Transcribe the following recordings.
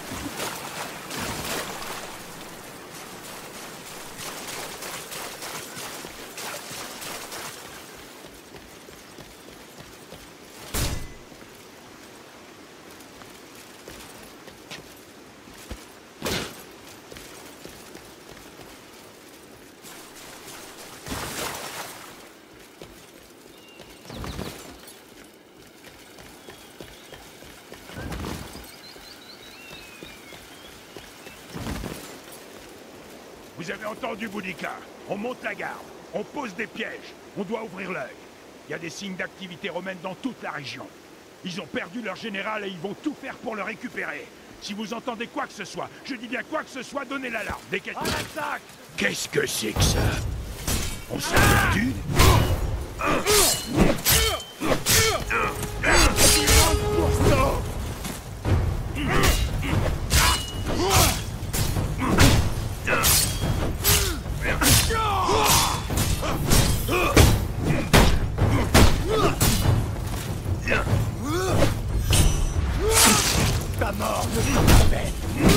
Vous avez entendu, Boudica? On monte la garde, on pose des pièges, on doit ouvrir l'œil. Il y a des signes d'activité romaine dans toute la région. Ils ont perdu leur général et ils vont tout faire pour le récupérer. Si vous entendez quoi que ce soit, je dis bien quoi que ce soit, donnez l'alarme. Dès qu'elle... Qu'est-ce que c'est que ça? On s'est perdu? Ta mort ne sera pas belle.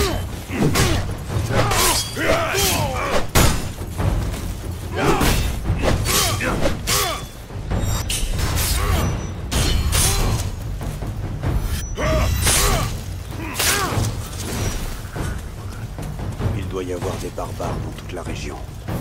Il doit y avoir des barbares dans toute la région.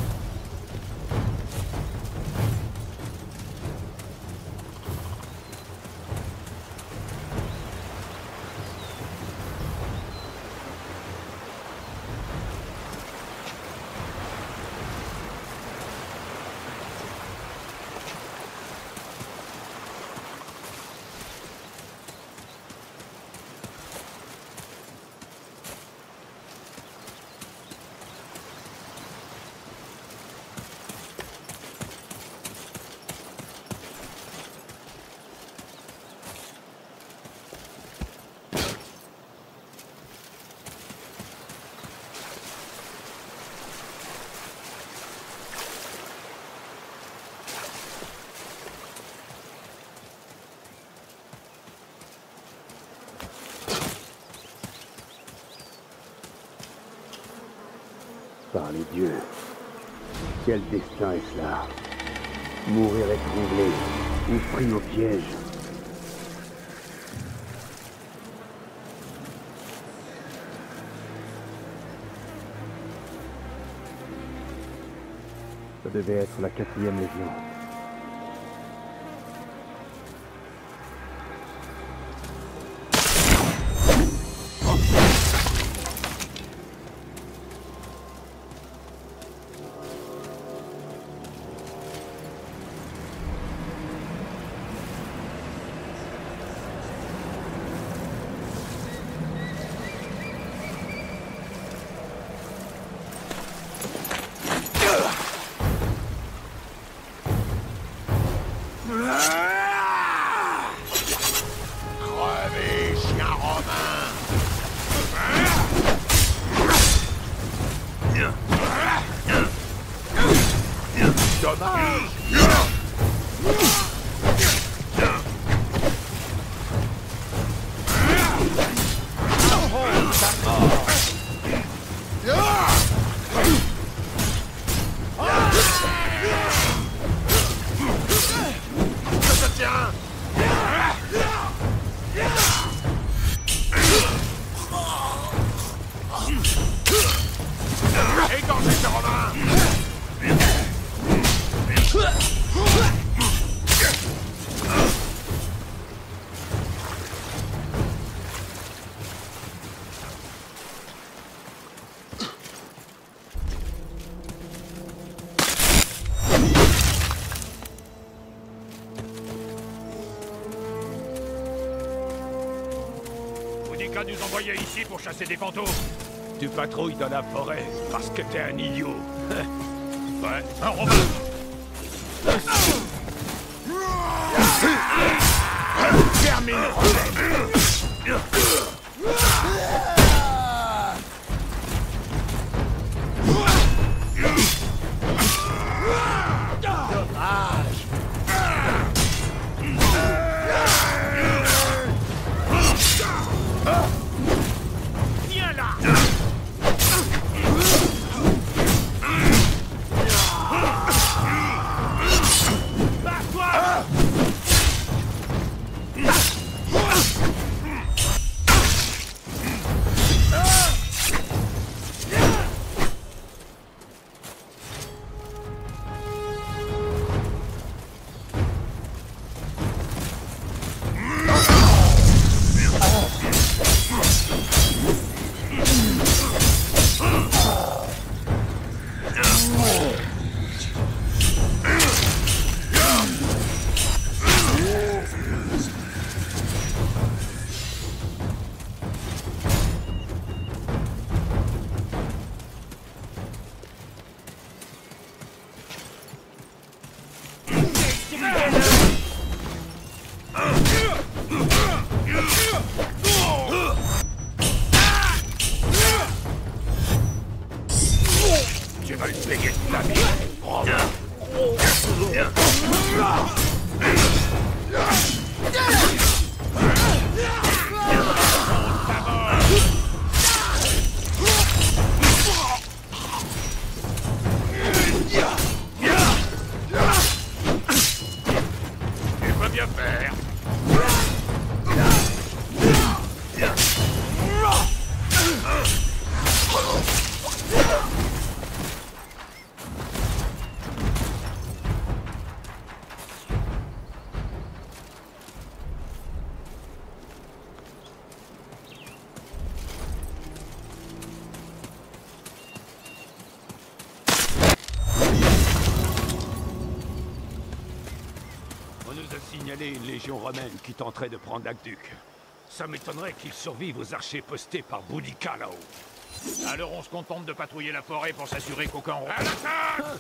Par les dieux, quel destin est cela? Mourir étranglé ou pris au piège? Ça devait être la 4e Légion. Crevez, chien romain! Dommage! Ça se tient! Égorgez ce romain! Boudica nous envoyait ici pour chasser des fantômes. Tu patrouilles dans la forêt parce que t'es un idiot. Ouais, un romain. Termine. Viens, signaler une légion romaine qui tenterait de prendre l'aqueduc. Ça m'étonnerait qu'ils survivent aux archers postés par Boudica là-haut. Alors on se contente de patrouiller la forêt pour s'assurer qu'aucun... À l'attaque!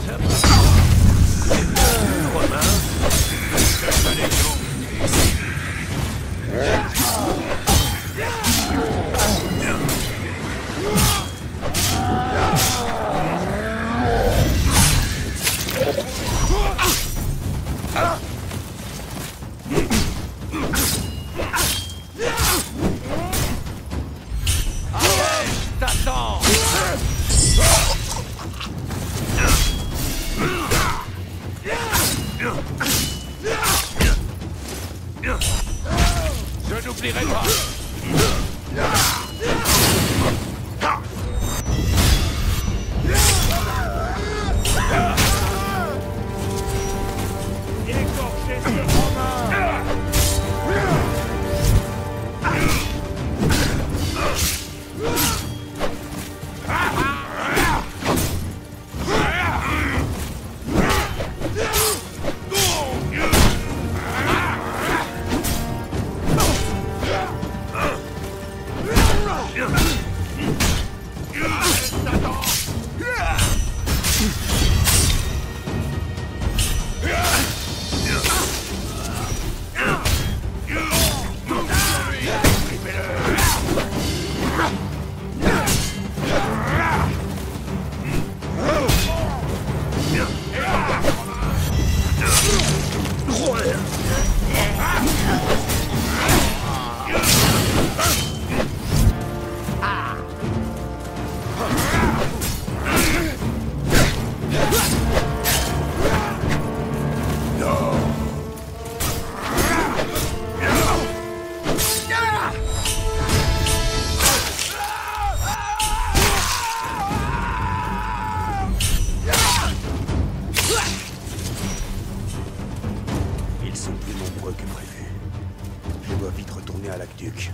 Je n'oublierai pas. Écorchez ce Romain! Ils sont plus nombreux que prévu. Je dois vite retourner à l'aqueduc.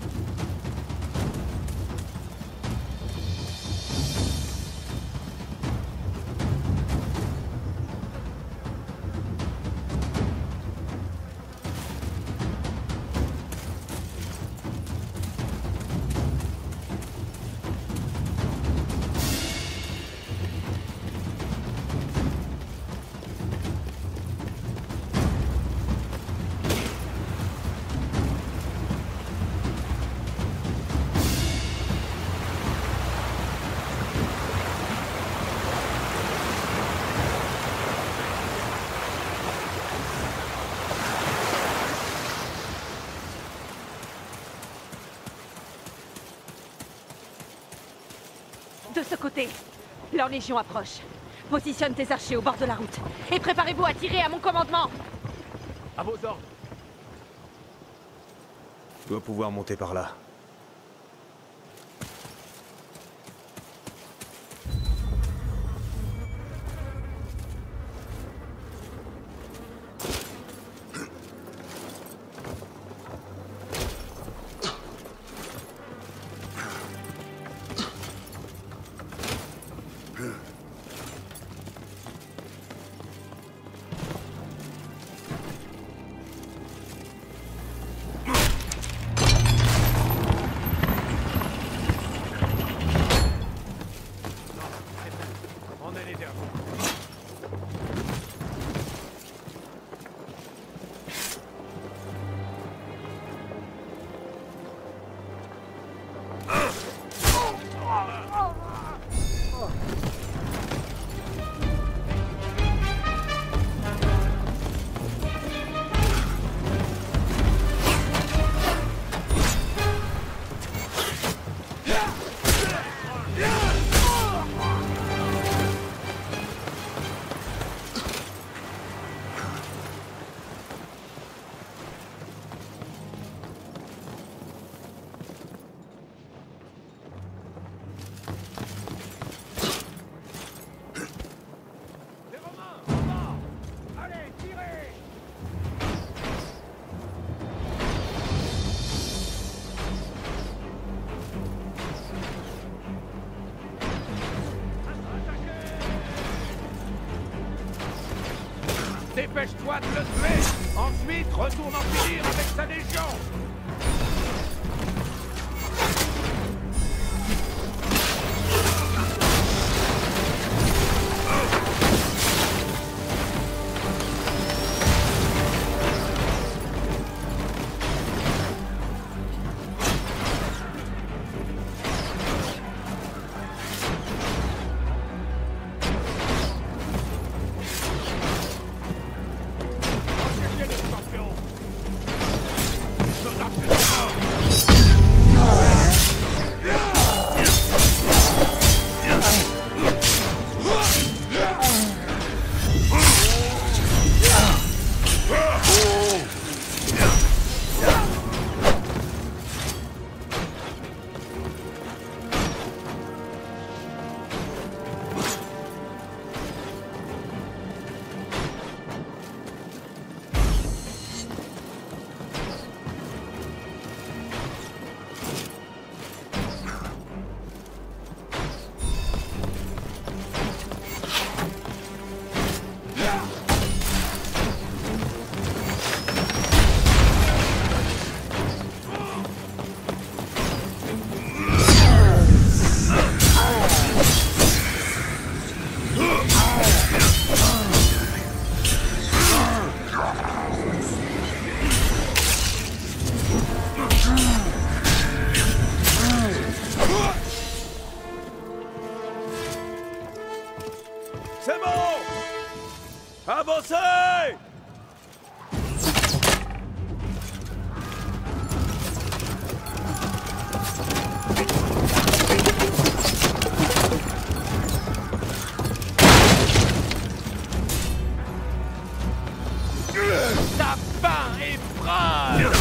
De ce côté, leur légion approche. Positionne tes archers au bord de la route. Et préparez-vous à tirer à mon commandement. À vos ordres. Je dois pouvoir monter par là. Dépêche-toi de le tuer! Ensuite, retourne en finir avec sa légion. C'est bon! Avancez! Ta fin est proche.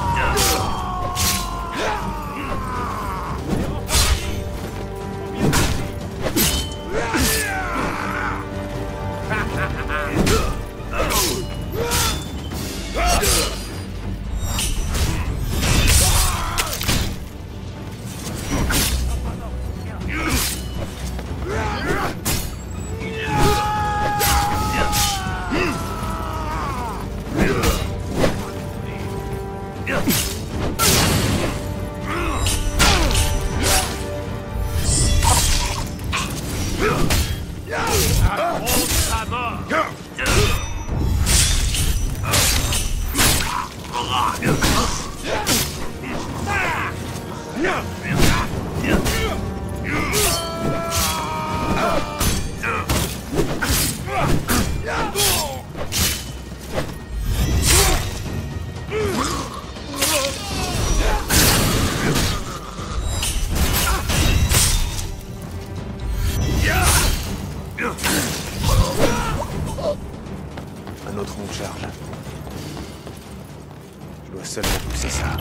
Un autre on charge. Je dois seulement pousser ça.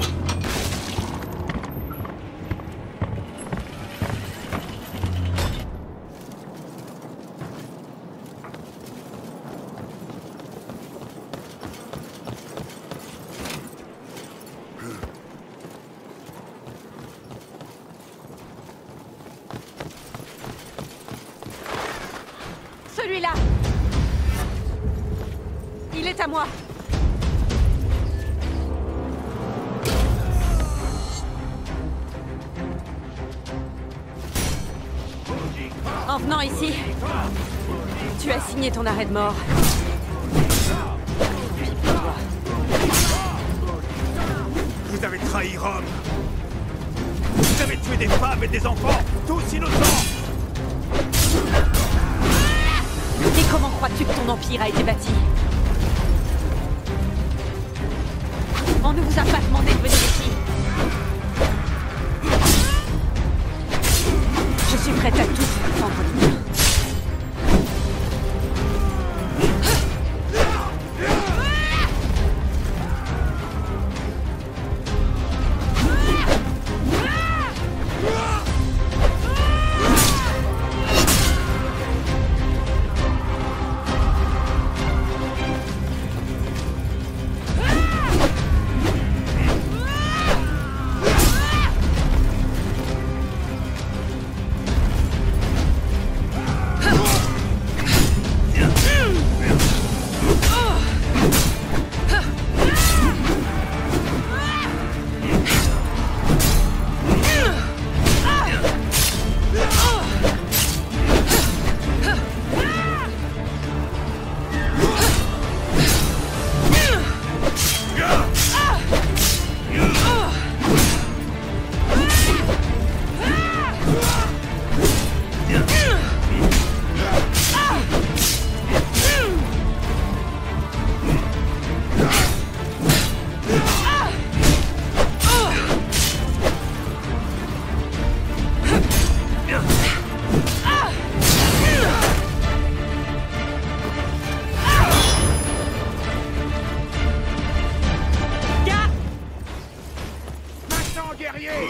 Celui-là! Il est à moi! En venant ici, tu as signé ton arrêt de mort. Puis pour toi. Vous avez trahi Rome. Vous avez tué des femmes et des enfants, tous innocents. Et comment crois-tu que ton empire a été bâti? On ne vous a pas demandé de venir ici. Je suis prête à tout pour défendre le mien. guerrier!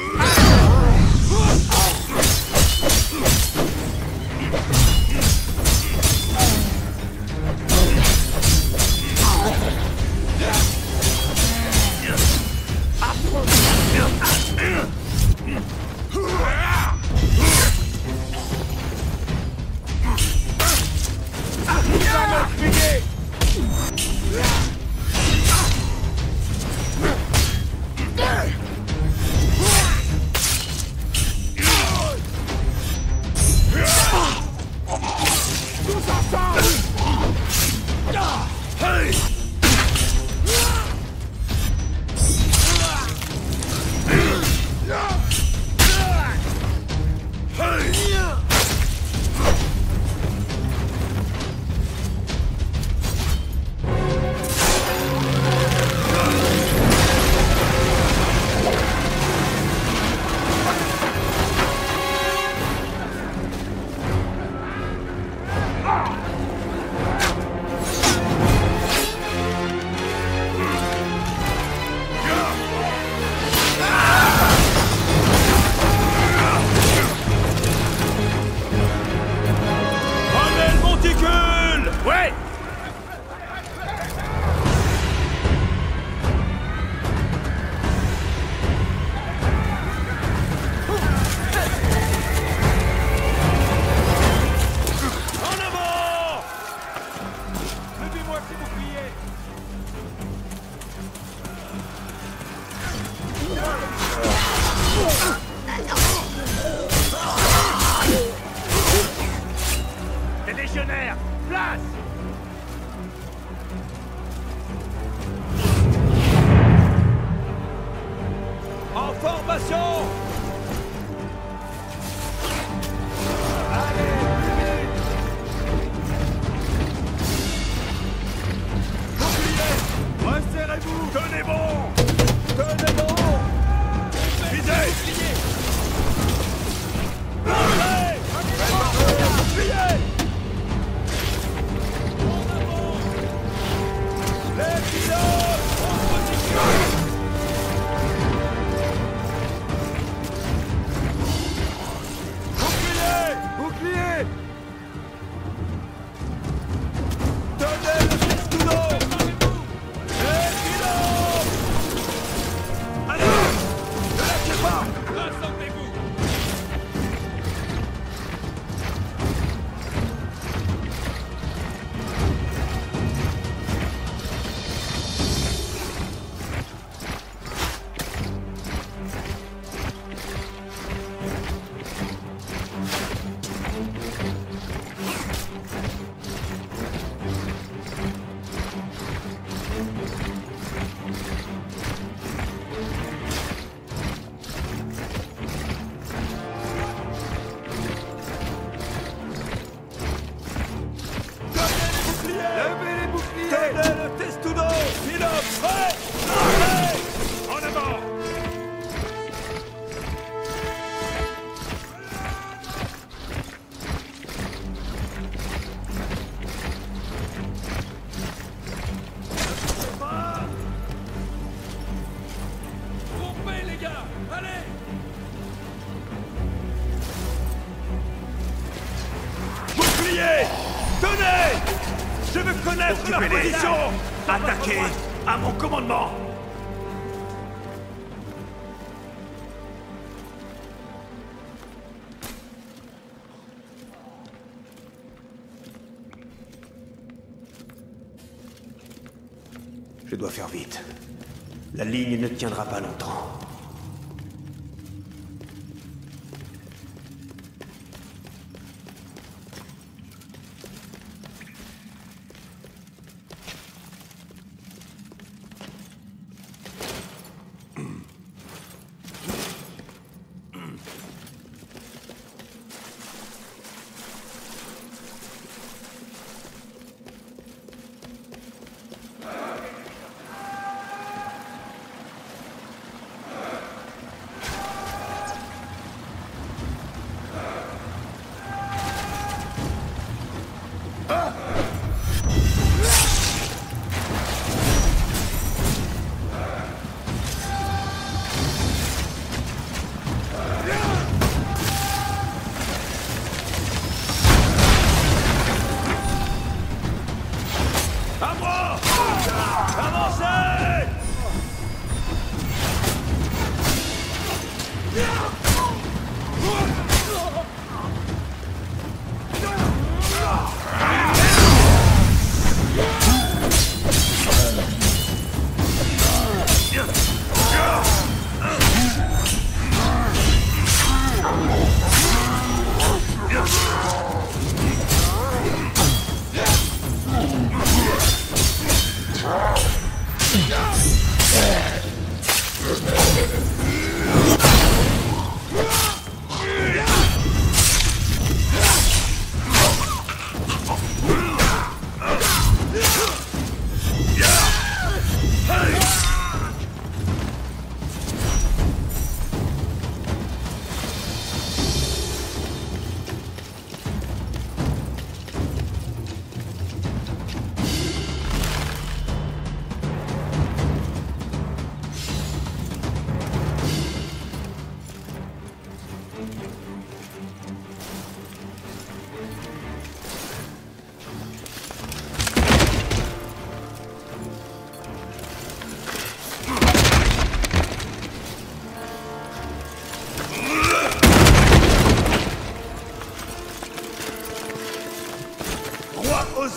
Les légionnaires, place! En formation! Resserrez-vous! Tenez bon! Tenez bon! Visez! Bouclier! Bouclier! En avant! Les pilotes! En position! Bouclier! Bouclier! Tenez le pistolet! Les pilotes! Allez! Ne lâchez pas! Rassemblez-vous! Levez les boucliers! Tenez le testudo! Pilote, prêt! Allez! En avant! Rompez les gars! Allez! Bouclier! Tenez! Je veux connaître leur position! Attaquez à mon commandement! Je dois faire vite. La ligne ne tiendra pas longtemps.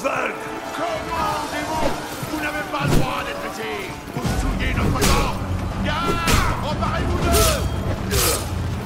veulent! Comment, démon? Vous n'avez pas le droit d'être ici! Vous souillez notre corps! Gare! Emparez-vous d'eux!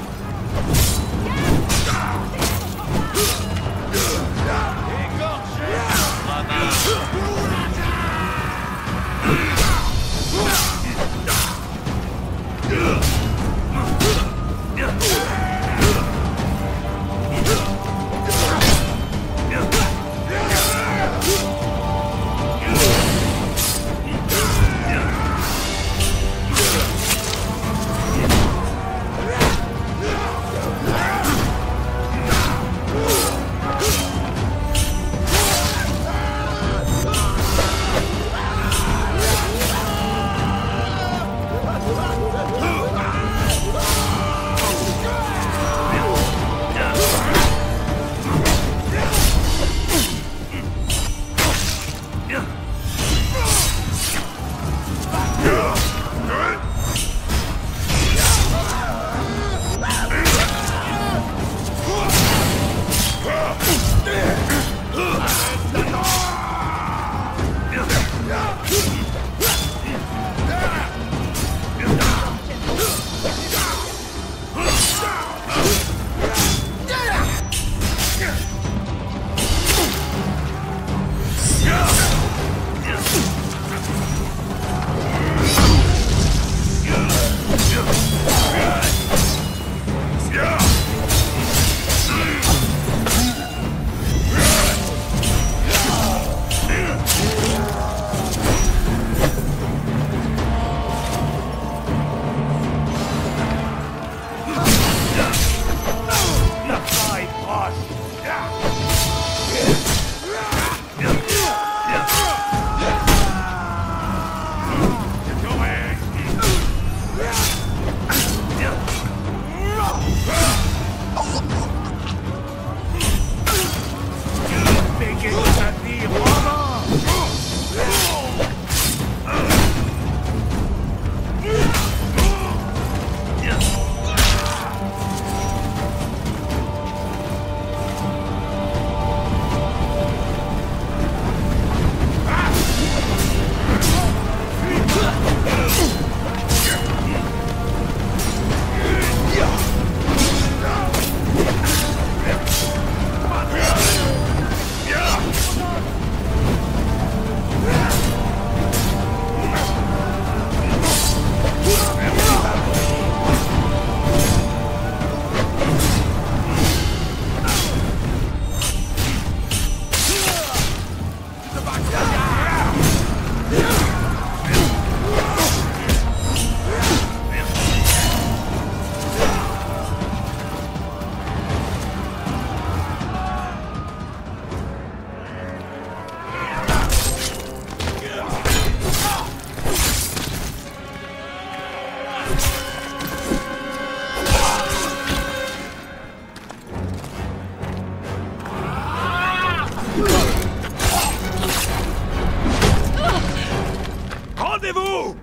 Rendez-vous!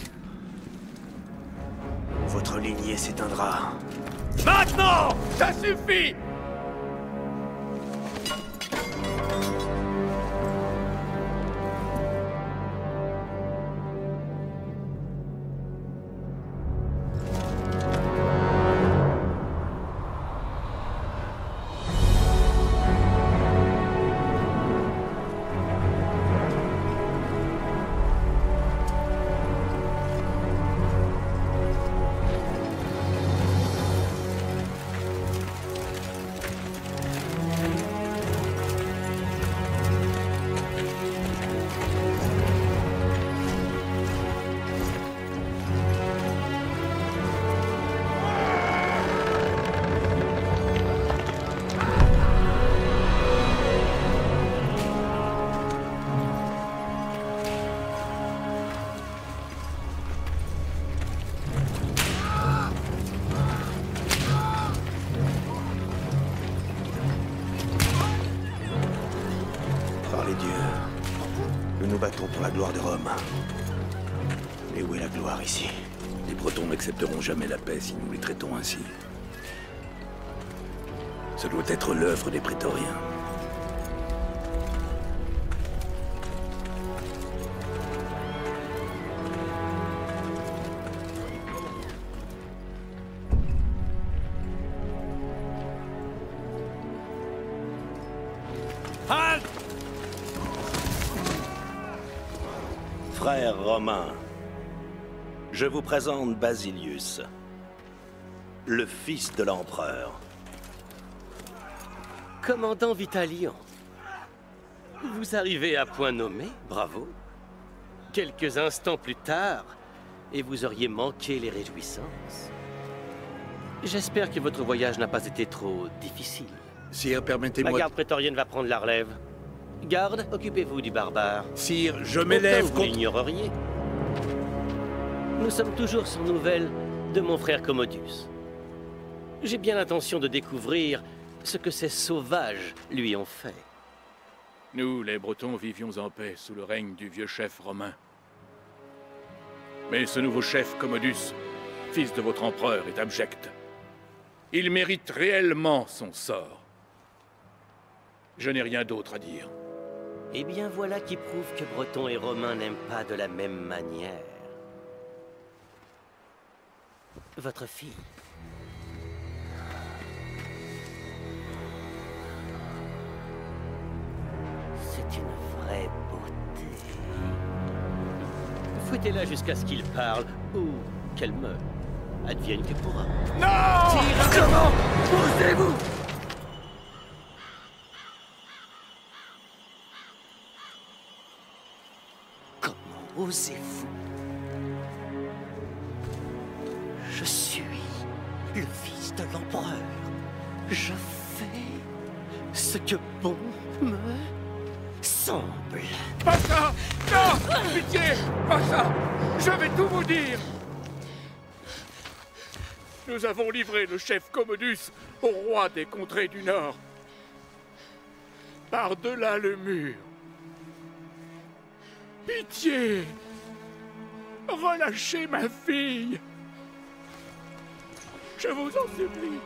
Votre lignée s'éteindra. Maintenant! Ça suffit! Par les dieux, nous nous battons pour la gloire de Rome. Et où est la gloire ici? Les Bretons n'accepteront jamais la paix si nous les traitons ainsi. Ce doit être l'œuvre des prétoriens. Halte! Frère Romain, je vous présente Basilius, le fils de l'empereur. Commandant Vitalion, vous arrivez à point nommé, bravo. Quelques instants plus tard, et vous auriez manqué les réjouissances. J'espère que votre voyage n'a pas été trop difficile. Sire, La permettez-moi... garde prétorienne va prendre la relève. Garde, occupez-vous du barbare. Sire, je Au cas m'élève où vous contre... l'ignoreriez. Nous sommes toujours sans nouvelles de mon frère Commodus. J'ai bien l'intention de découvrir ce que ces sauvages lui ont fait. Nous, les Bretons, vivions en paix sous le règne du vieux chef romain. Mais ce nouveau chef, Commodus, fils de votre empereur, est abject. Il mérite réellement son sort. Je n'ai rien d'autre à dire. Eh bien voilà qui prouve que Bretons et Romains n'aiment pas de la même manière. Votre fille. C'est une vraie beauté. Fouettez-la jusqu'à ce qu'il parle, ou qu'elle meure. Advienne que pourra. Non! Comment osez-vous? Comment osez-vous? Je suis le fils de l'empereur. Je fais ce que bon me semble. Pas ça! Non! Pitié! Pas ça! Je vais tout vous dire! Nous avons livré le chef Commodus au roi des contrées du Nord. Par-delà le mur. Pitié! Relâchez ma fille! Je vous en supplie.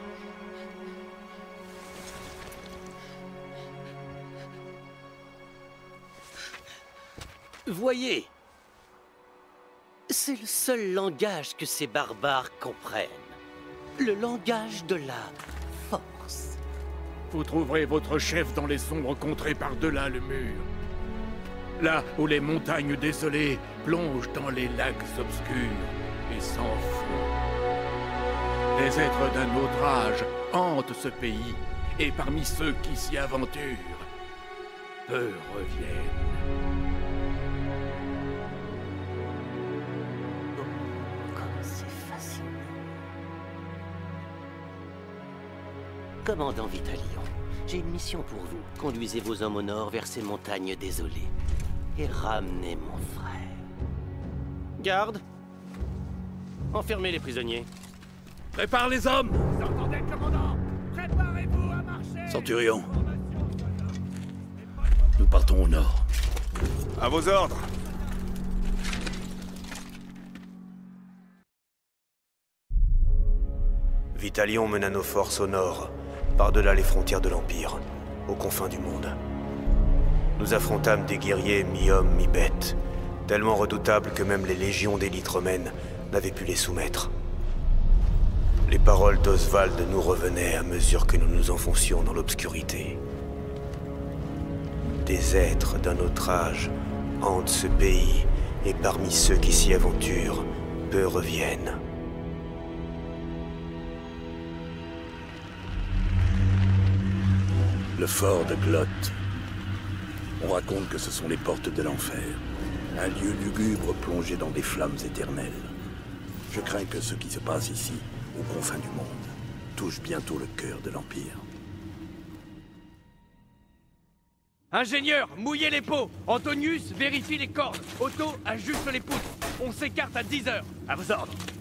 Voyez, c'est le seul langage que ces barbares comprennent. Le langage de la force. Vous trouverez votre chef dans les sombres contrées par-delà le mur. Là où les montagnes désolées plongent dans les lacs obscurs et s'enfouent. Les êtres d'un autre âge hantent ce pays, et parmi ceux qui s'y aventurent, peu reviennent. Comme c'est fascinant. Commandant Vitalion, j'ai une mission pour vous. Conduisez vos hommes au nord vers ces montagnes désolées. Et ramenez mon frère. Garde. Enfermez les prisonniers. Prépare les hommes! Vous entendez, commandant? Préparez-vous à marcher! Centurion, nous partons au nord. À vos ordres. Vitalion mena nos forces au nord, par-delà les frontières de l'Empire, aux confins du monde. Nous affrontâmes des guerriers mi-hommes, mi-bêtes, tellement redoutables que même les légions d'élite romaines n'avaient pu les soumettre. Les paroles d'Oswald nous revenaient à mesure que nous nous enfoncions dans l'obscurité. Des êtres d'un autre âge hantent ce pays, et parmi ceux qui s'y aventurent, peu reviennent. Le fort de Glot. On raconte que ce sont les portes de l'enfer. Un lieu lugubre plongé dans des flammes éternelles. Je crains que ce qui se passe ici, aux confins du monde, touche bientôt le cœur de l'Empire. Ingénieur, mouillez les pots! Antonius, vérifie les cordes! Otto, ajuste les poutres! On s'écarte à 10 heures! À vos ordres!